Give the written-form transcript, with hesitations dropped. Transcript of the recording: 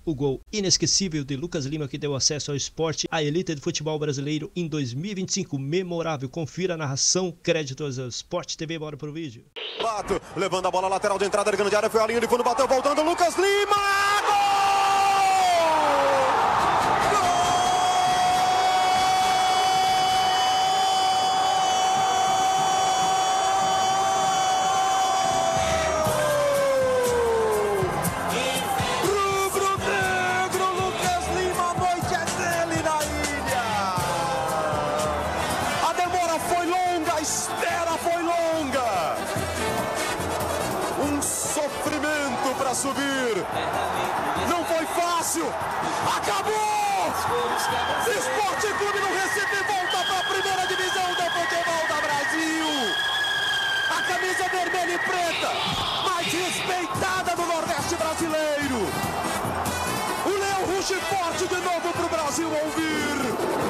o gol inesquecível de Lucas Lima que deu acesso ao esporte à elite do futebol brasileiro em 2025. Memorável. Confira a narração. Créditos ao Sport TV. Bora pro vídeo. Bato, levando a bola lateral de entrada, grande área, foi a linha de fundo, bateu, voltando, Lucas Lima! Gol! Rubro-negro, Lucas Lima, a noite é dele na ilha! A demora foi longa, a espera foi longa! Um sofrimento para subir. Não foi fácil. Acabou! Sport Clube no Recife volta para a primeira divisão do futebol do Brasil. A camisa vermelha e preta, mais respeitada do Nordeste brasileiro. O Leão ruge forte de novo para o Brasil ouvir.